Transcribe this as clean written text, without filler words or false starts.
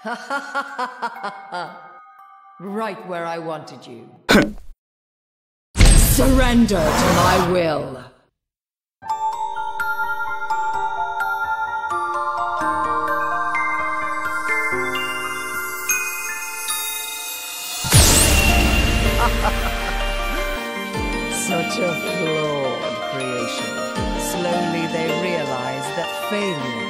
Right where I wanted you. Surrender to my will. Such a flawed creation. Slowly they realize that failure